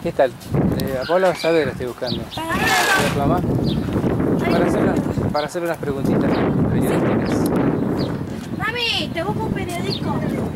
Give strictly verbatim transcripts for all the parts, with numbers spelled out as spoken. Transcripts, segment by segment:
¿Qué tal? Eh, a Paula Saavedra estoy buscando. ¿A tu mamá? Para hacer, una, para hacer unas preguntitas periodísticas. Mami, te busco un periodista.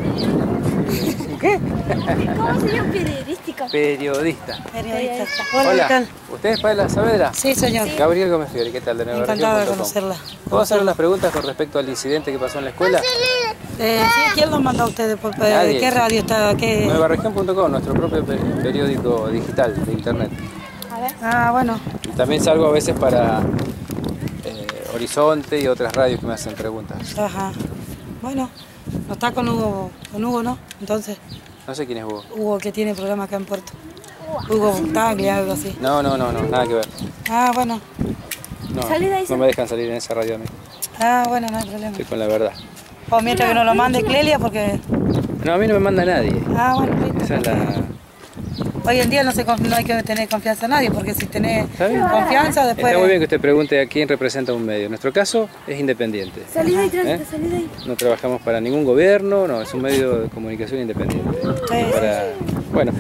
¿Qué? ¿Cómo sería un periodístico? Periodista. Periodista. Hola, Hola, ¿qué tal? ¿usted es Paula Saavedra? Sí, señor. Sí. Gabriel Gómez Fiori, ¿qué tal? De Nueva Encantada de Región punto com. conocerla. ¿Puedo hacer unas preguntas con respecto al incidente que pasó en la escuela? Eh, sí, ¿quién los mandó a ustedes? ¿Por, eh, Nadie. ¿Qué radio está? ¿Qué? Nueva Región punto com, nuestro propio pe- periódico digital de internet. A ver. Ah, bueno. Y también salgo a veces para eh, Horizonte y otras radios que me hacen preguntas. Ajá. Bueno, no está con Hugo, con Hugo, ¿no? Entonces, No sé quién es Hugo. Hugo que tiene programa acá en Puerto. Hugo Taglia, algo así. No, no, no, no, nada que ver. Ah, bueno. No, Salí de ahí, no me dejan salir en esa radio a mí. Ah, bueno, no hay problema. Estoy con la verdad. O mientras que no lo mande Clelia, porque... No, a mí no me manda nadie. Ah, bueno, listo. Esa es la... Hoy en día no, se, conf- no hay que tener confianza en nadie, porque si tenés ¿Está bien? confianza, después... Está muy bien que usted pregunte a quién representa un medio. En nuestro caso es independiente. Salí de ahí, ¿Eh? tránsito, salí de ahí. No trabajamos para ningún gobierno, no, es un medio de comunicación independiente. Sí, Para... Bueno,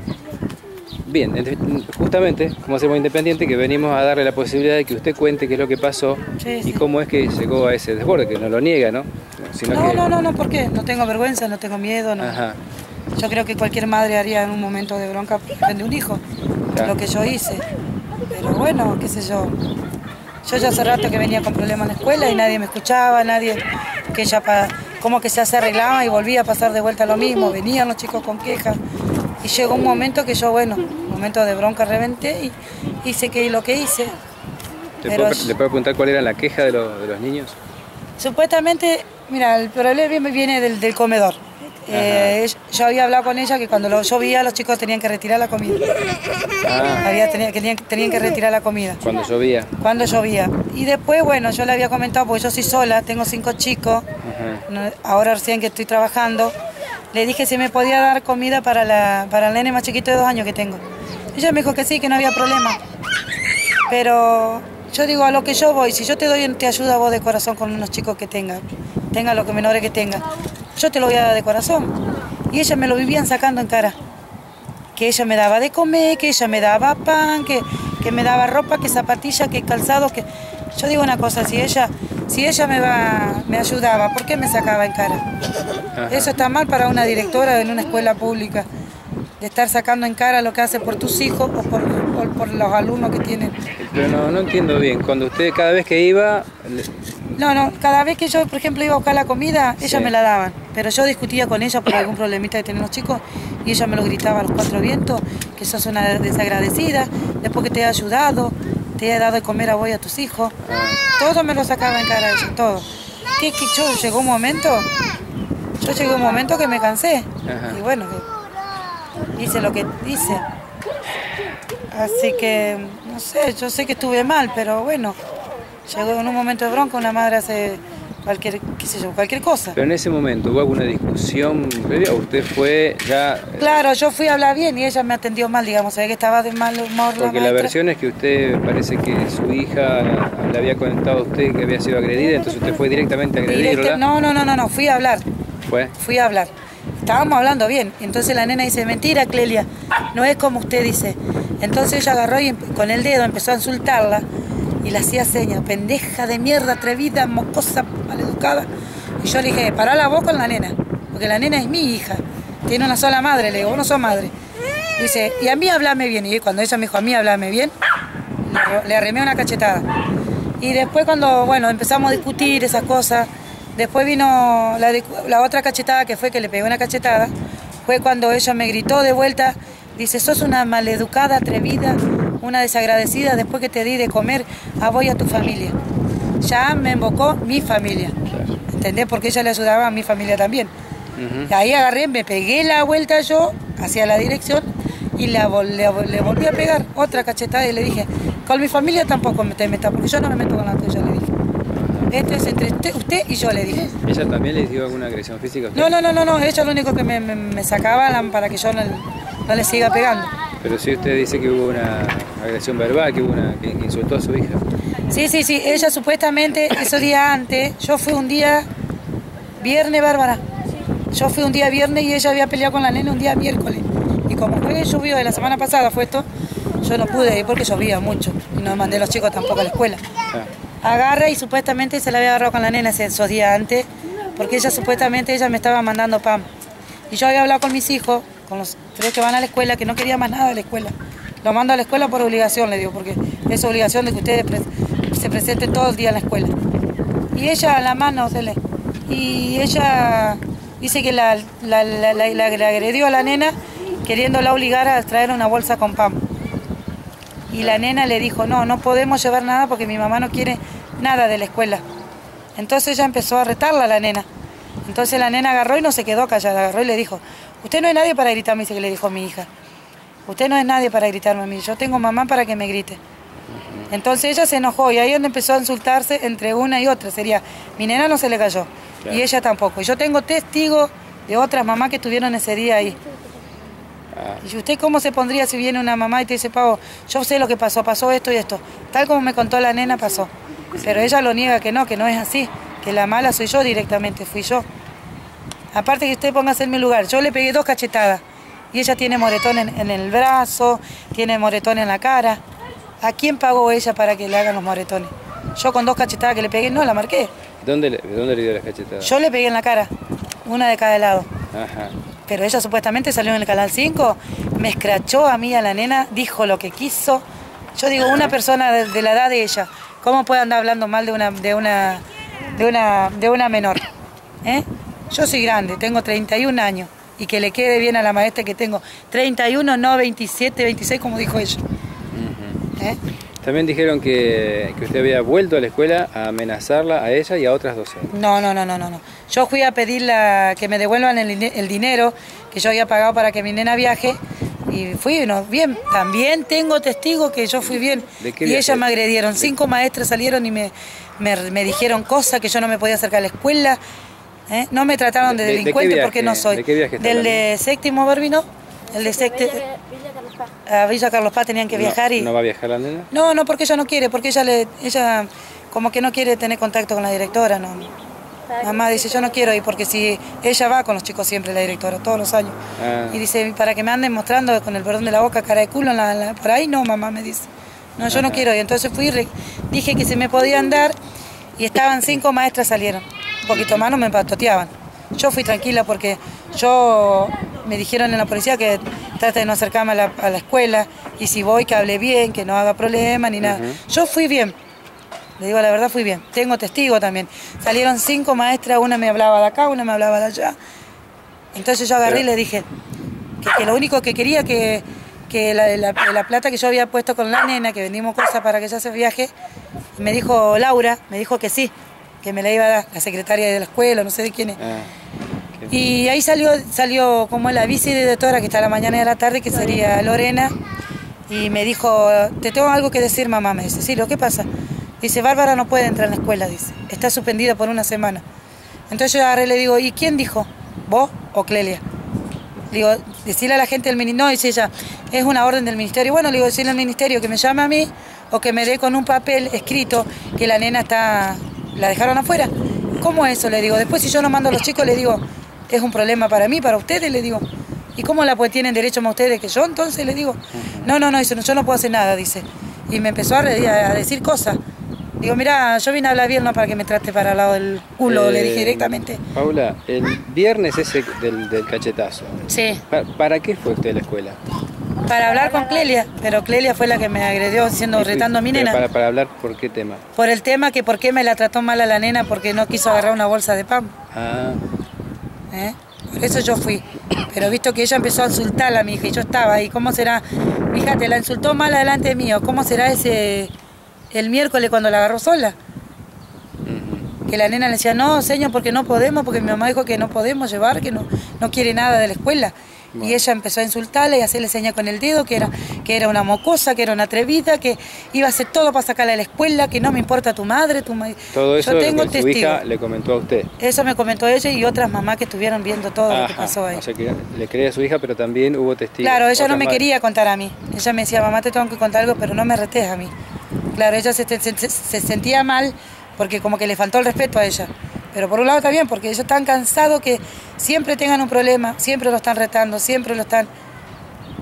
bien, ent- justamente, como hacemos independiente, que venimos a darle la posibilidad de que usted cuente qué es lo que pasó Sí, y sí. cómo es que llegó a ese desborde, que no lo niega, ¿no? Sino No, que... no, no, no, ¿por qué? No tengo vergüenza, no tengo miedo, no. Ajá. Yo creo que cualquier madre haría en un momento de bronca de un hijo, Claro. lo que yo hice. Pero bueno, qué sé yo. Yo ya hace rato que venía con problemas en la escuela y nadie me escuchaba, nadie, que ella pa- como que ya se arreglaba y volvía a pasar de vuelta lo mismo. Venían los chicos con quejas y llegó un momento que yo, bueno, un momento de bronca reventé y hice que lo que hice. ¿Le Pero puedo, ¿Le puedo preguntar cuál era la queja de, los- de los niños? supuestamente, mira, el problema viene del, del comedor. Eh, yo había hablado con ella que cuando lo llovía los chicos tenían que retirar la comida. Ah, Había, tenía- que tenían, tenían que retirar la comida cuando llovía. cuando llovía. Y después, bueno, yo le había comentado, porque yo soy sola, tengo cinco chicos, Ajá. no- ahora recién que estoy trabajando, le dije si me podía dar comida para, la, para el nene más chiquito de dos años que tengo. Ella me dijo que sí, que no había problema. Pero yo digo, a lo que yo voy, si yo te doy, te ayudo a vos de corazón con unos chicos que tengan, tengan lo que menores que tengan, yo te lo voy a dar de corazón. Y ella me lo vivían sacando en cara. Que ella me daba de comer, que ella me daba pan, que, que me daba ropa, que zapatillas, que calzado, que... Yo digo una cosa, si ella, si ella me, va, me ayudaba, ¿por qué me sacaba en cara? Ajá. Eso está mal para una directora en una escuela pública, de estar sacando en cara lo que hace por tus hijos o por, o por los alumnos que tienen. Pero no, no entiendo bien. Cuando usted cada vez que iba... le- No, no, cada vez que yo, por ejemplo, iba a buscar la comida, ella Sí. me la daban. Pero yo discutía con ella por algún problemita que tenían los chicos y ella me lo gritaba a los cuatro vientos, que sos una desagradecida, después que te he ayudado, te he dado de comer a vos y a tus hijos. Todo me lo sacaba en cara ella, todo. Que, que yo llegó un momento, yo llegué a un momento que me cansé. Ajá. Y bueno, que hice lo que hice. Así que, no sé, yo sé que estuve mal, pero bueno, llegó en un momento de bronca, una madre hace cualquier, qué sé yo, cualquier cosa. Pero en ese momento, ¿hubo alguna discusión previa o usted fue ya...? Claro, yo fui a hablar bien y ella me atendió mal, digamos, se ve que estaba de mal humor la Porque la maestra. versión es que usted parece que su hija le había contado a usted que había sido agredida, entonces usted fue directamente a Directa- agredirla. no, no, no, no, no, fui a hablar, ¿Fue? fui a hablar. Estábamos hablando bien, y entonces la nena dice, mentira, Clelia, no es como usted dice. Entonces ella agarró y empe- con el dedo empezó a insultarla y le hacía señas, pendeja de mierda, atrevida, mocosa, maleducada. Y yo le dije, pará la voz con la nena, porque la nena es mi hija, tiene una sola madre, le digo, vos no sos madre. Dice, y a mí hablame bien, y cuando ella me dijo, a mí hablame bien, le, arro- le arremé una cachetada. Y después cuando, bueno, empezamos a discutir esas cosas, después vino la, de- la otra cachetada que fue que le pegué una cachetada, fue cuando ella me gritó de vuelta, dice, sos una maleducada, atrevida, una desagradecida después que te di de comer a vos y a tu familia. Ya me invocó mi familia, Claro. ¿entendés? Porque ella le ayudaba a mi familia también. Ujú. Y ahí agarré, me pegué la vuelta yo hacia la dirección y la, vol- le, le volví a pegar otra cachetada y le dije, con mi familia tampoco me te metas, porque yo no me meto con la tuya, le dije. Esto es entre usted, usted y yo, le dije. ¿Ella también le dio alguna agresión física a usted? No, no, no, no, no, ella lo único que me, me, me sacaba la- para que yo no, no le siga pegando. Pero si usted dice que hubo una agresión verbal, que hubo una que insultó a su hija. Sí, sí, sí, ella supuestamente esos días antes, yo fui un día viernes, Bárbara. Yo fui un día viernes y ella había peleado con la nena un día miércoles. Y como fue llovió de la semana pasada fue esto, yo no pude ir porque llovía mucho y no mandé a los chicos tampoco a la escuela. Ah. Agarra y supuestamente se la había agarrado con la nena esos días antes, porque ella supuestamente ella me estaba mandando pan. Y yo había hablado con mis hijos, con los tres que van a la escuela, que no quería más nada de la escuela. Lo mando a la escuela por obligación, le digo, porque es obligación de que ustedes pre se presenten todo el día en la escuela. Y ella a la mano se le... Y ella dice que la, la, la, la, la, la agredió a la nena queriéndola obligar a traer una bolsa con pan. Y la nena le dijo, no, no podemos llevar nada porque mi mamá no quiere nada de la escuela. Entonces ella empezó a retarla a la nena. Entonces la nena agarró y no se quedó callada, agarró y le dijo, usted no es nadie para gritarme, dice que le dijo a mi hija. Usted no es nadie para gritarme a mí, yo tengo mamá para que me grite. Entonces ella se enojó y ahí es donde empezó a insultarse entre una y otra. Sería, mi nena no se le cayó, claro, y ella tampoco. Y yo tengo testigos de otras mamás que estuvieron ese día ahí. Ah. ¿Y usted cómo se pondría si viene una mamá y te dice, Pavo, yo sé lo que pasó, pasó esto y esto? Tal como me contó la nena, pasó. Pero ella lo niega que no, que no es así, que la mala soy yo directamente, fui yo. Aparte que usted póngase en mi lugar, yo le pegué dos cachetadas y ella tiene moretón en, en el brazo, tiene moretón en la cara. ¿A quién pagó ella para que le hagan los moretones? Yo con dos cachetadas que le pegué, no, la marqué. ¿Dónde le, ¿Dónde le dio las cachetadas? Yo le pegué en la cara, una de cada lado. Ajá. Pero ella supuestamente salió en el Canal cinco, me escrachó a mí, a la nena, dijo lo que quiso. Yo digo, una persona de, de la edad de ella, ¿cómo puede andar hablando mal de una, de una, de una, de una menor? ¿Eh? Yo soy grande, tengo treinta y un años, y que le quede bien a la maestra que tengo treinta y uno, no veintisiete, veintiséis, como dijo ella. Uh-huh. ¿Eh? También dijeron que, que usted había vuelto a la escuela a amenazarla a ella y a otras docentes. No, no, no, no, no. Yo fui a pedirla que me devuelvan el, el dinero que yo había pagado para que mi nena viaje, y fui, no, bien. También tengo testigos que yo fui bien. ¿De qué y viaje? ellas me agredieron. Cinco maestras salieron y me, me, me dijeron cosas que yo no me podía acercar a la escuela. ¿Eh? No me trataron de, de delincuente de porque no soy. ¿De qué viaje está Del hablando? de séptimo Barbino, el de séptimo. A Villa Carlos Paz tenían que no, viajar y... ¿No va a viajar la nena? No, no, porque ella no quiere, porque ella le, ella como que no quiere tener contacto con la directora, no. Mamá dice, yo no quiero ir, porque si ella va con los chicos siempre, la directora, todos los años. Ah. Y dice, para que me anden mostrando con el perdón de la boca, cara de culo, en la, la, por ahí no, mamá, me dice. No, yo Ajá. no quiero ir. Entonces fui, re, dije que se me podían dar, y estaban cinco maestras, salieron. Un poquito más no me patoteaban. Yo fui tranquila porque yo, me dijeron en la policía que trate de no acercarme a la, a la escuela, y si voy que hable bien, que no haga problema ni nada. Uh-huh. Yo fui bien, le digo la verdad, fui bien. Tengo testigo también. Salieron cinco maestras, una me hablaba de acá, una me hablaba de allá. Entonces yo agarré Pero... y le dije que, que lo único que quería que, que la, la, la plata que yo había puesto con la nena, que vendimos cosas para que ella se viaje, me dijo Laura, me dijo que sí, que me la iba a dar, la secretaria de la escuela, no sé de quién es. Ah. Y ahí salió, salió como la vicedirectora, que está a la mañana y a la tarde, que sería Lorena, y me dijo, te tengo algo que decir, mamá. Me dice, sí, ¿lo qué pasa? Dice, Bárbara no puede entrar en la escuela, dice, está suspendida por una semana. Entonces yo agarré y le digo, ¿y quién dijo? ¿Vos o Clelia? Le digo, decirle a la gente del ministerio, no, dice ella, es una orden del ministerio. Bueno, le digo, decirle al ministerio que me llame a mí, o que me dé con un papel escrito que la nena está, la dejaron afuera. ¿Cómo eso? Le digo, después si yo no mando a los chicos, le digo, es un problema para mí, para ustedes, le digo. ¿Y cómo la pues tienen derecho más ustedes que yo? Entonces le digo, no, no, no, dice, no, yo no puedo hacer nada, dice. Y me empezó a, a decir cosas. Digo, mira, yo vine a hablar bien, no para que me trate para el lado del culo, eh, le dije directamente. Paula, el viernes ese del, del cachetazo. Sí. ¿Para, ¿Para qué fue usted a la escuela? Para hablar con Clelia, pero Clelia fue la que me agredió diciendo, retando a mi nena. Para, para hablar, ¿por qué tema? Por el tema que por qué me la trató mal a la nena porque no quiso agarrar una bolsa de pan. Ah. ¿Eh? Por eso yo fui. Pero visto que ella empezó a insultarla a mi hija y yo estaba ahí, ¿cómo será? Mi hija te la insultó mal delante mío, ¿cómo será ese el miércoles cuando la agarró sola? Que la nena le decía, no, señor, porque no podemos, porque mi mamá dijo que no podemos llevar, que no, no quiere nada de la escuela. Bueno. Y ella empezó a insultarla y a hacerle señas con el dedo, que era, que era una mocosa, que era una atrevida, que iba a hacer todo para sacarla de la escuela, que no me importa tu madre, tu madre. Todo eso yo tengo su hija le comentó a usted. Eso me comentó ella y otras mamás que estuvieron viendo todo Ajá. lo que pasó ahí. O sea que le creía a su hija, pero también hubo testigos. Claro, ella no me madres. quería contar a mí. Ella me decía, mamá, te tengo que contar algo, pero no me retes a mí. Claro, ella se, se, se, se sentía mal porque como que le faltó el respeto a ella. Pero por un lado está bien, porque ellos están cansados que siempre tengan un problema, siempre lo están retando, siempre lo están...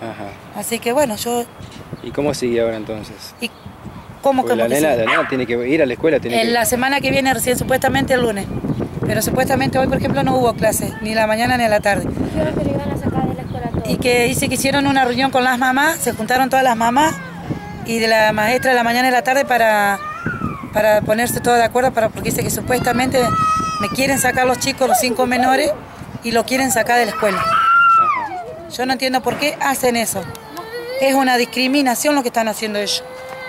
Ajá. Así que bueno, yo... ¿Y cómo sigue ahora entonces? ¿Y cómo Porque que la nena, la nena tiene que ir a la escuela. Tiene En que... la semana que viene recién, supuestamente el lunes. Pero supuestamente hoy, por ejemplo, no hubo clase, ni la mañana ni a la tarde. Dijeron que le iban a sacar de la escuela todo. Y que dice que hicieron una reunión con las mamás, se juntaron todas las mamás y de la maestra de la mañana y la tarde para, para ponerse todos de acuerdo, para, porque dice que supuestamente me quieren sacar los chicos, los cinco menores, y lo quieren sacar de la escuela. Ajá. Yo no entiendo por qué hacen eso. Es una discriminación lo que están haciendo ellos.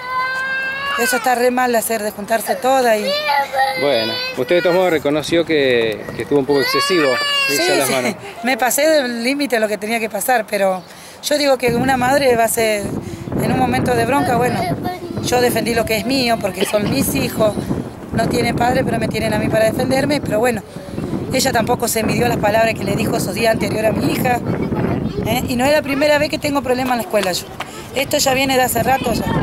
Eso está re mal de hacer, de juntarse todas y... Bueno, usted de todos modos reconoció que, que estuvo un poco excesivo. Sí, irse a las sí, manos. me pasé del límite de lo que tenía que pasar, pero yo digo que una madre va a ser, en un momento de bronca, bueno, yo defendí lo que es mío, porque son mis hijos, no tienen padre, pero me tienen a mí para defenderme, pero bueno, ella tampoco se midió las palabras que le dijo esos días anterior a mi hija, ¿eh? Y no es la primera vez que tengo problemas en la escuela yo. Esto ya viene de hace rato ya.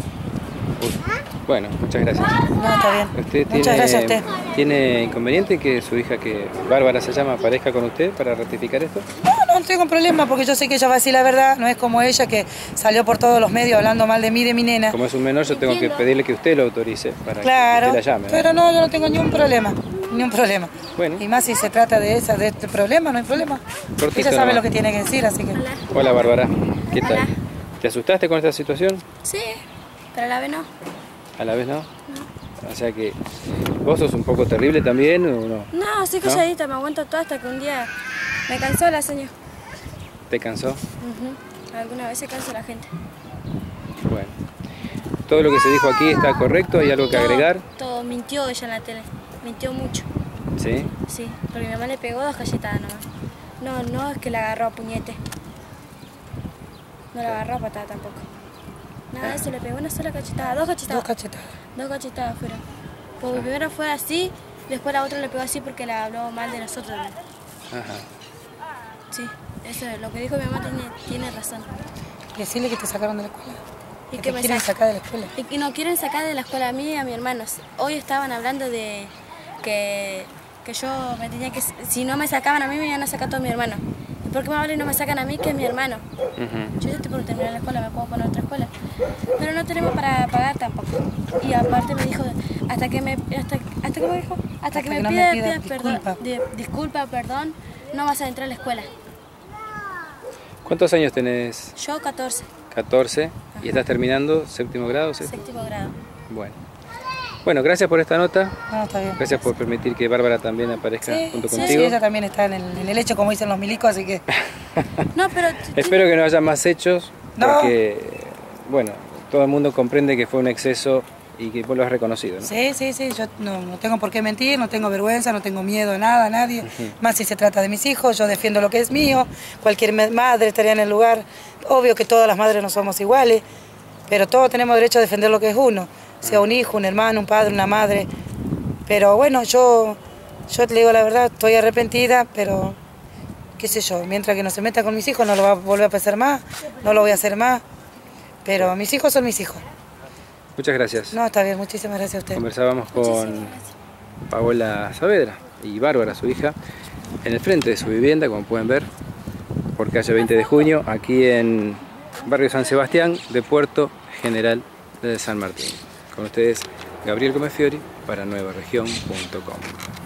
Bueno, muchas gracias. No, está bien. ¿Usted Muchas tiene, gracias a usted. ¿Tiene inconveniente que su hija, que Bárbara se llama, aparezca con usted para ratificar esto? No, no tengo problema porque yo sé que ella va a decir la verdad, no es como ella que salió por todos los medios hablando mal de mí, de mi nena. Como es un menor, yo tengo que pedirle que usted lo autorice para Claro, que usted la llame, ¿no? pero no, yo no tengo ni un problema, ni un problema. Bueno. Y más si se trata de esa, de este problema, no hay problema. Cortito Ella sabe nomás. lo que tiene que decir, así que... Hola Bárbara, ¿qué tal? Hola. ¿Te asustaste con esta situación? Sí, pero a la vez no. A la vez no. O sea que vos sos un poco terrible también, ¿o no? No, soy ¿No? calladita, me aguanto todo hasta que un día me cansó la señora. ¿Te cansó? Ujú. Alguna vez se cansa la gente. Bueno. ¿Todo lo que se dijo aquí está correcto? ¿Hay algo que Todo- agregar? Todo, mintió ella en la tele. Mintió mucho. ¿Sí? Sí, porque mi mamá le pegó dos cachetadas nomás. No, no es que la agarró a puñete. No la agarró a patada tampoco. Nada de eso, le pegó una sola cachetada, dos cachetadas. Dos cachetadas. Dos cachetadas fueron. Porque primero fue así, después la otra le pegó así porque la habló mal de nosotros. Ajá. Sí, eso es, lo que dijo mi mamá tiene, tiene razón. Decirle que te sacaron de la escuela. Y Que que te me quieren saca- sacar de la escuela. Y que nos quieren sacar de la escuela a mí y a mi hermano. Hoy estaban hablando de que, que yo me tenía que... Si no me sacaban a mí, me iban a sacar a todo mi hermano. ¿Y por qué me hablan y no me sacan a mí, que es mi hermano? Ujú. Yo ya estoy por terminar la escuela, me puedo poner otra escuela. Pero no tenemos para pagar tampoco. Y aparte me dijo, hasta que me... Hasta, hasta que me dijo, hasta, Hasta que, que me no me pida, pidas pidas perdón, disculpa. de- disculpa, perdón, no vas a entrar a la escuela. ¿Cuántos años tenés? Yo catorce, catorce. ¿Y estás terminando séptimo grado? ¿Sí? séptimo grado. Bueno. Bueno, gracias por esta nota. No, está bien. Gracias por permitir que Bárbara también aparezca Sí, junto sí, contigo. sí, ella también está en el, en el hecho, como dicen los milicos, así que... No, pero... Espero que no haya más hechos, No. porque, bueno, todo el mundo comprende que fue un exceso y que vos lo has reconocido, ¿no? Sí, sí, sí, yo no, no tengo por qué mentir, no tengo vergüenza, no tengo miedo a nada, a nadie. Más si se trata de mis hijos, yo defiendo lo que es mío. Cualquier me- madre estaría en el lugar. Obvio que todas las madres no somos iguales, pero todos tenemos derecho a defender lo que es uno. Sea un hijo, un hermano, un padre, una madre. Pero bueno, yo, yo te digo la verdad, estoy arrepentida, pero qué sé yo, mientras que no se meta con mis hijos no lo va a volver a pasar más, no lo voy a hacer más. Pero mis hijos son mis hijos. Muchas gracias. No, está bien, muchísimas gracias a usted. Conversábamos con Muchísimas gracias. Paola Saavedra y Bárbara, su hija, en el frente de su vivienda, como pueden ver, por calle veinte de junio, aquí en barrio San Sebastián de Puerto General de San Martín. Con ustedes, Gabriel Gómez Fiori para nueva región punto com.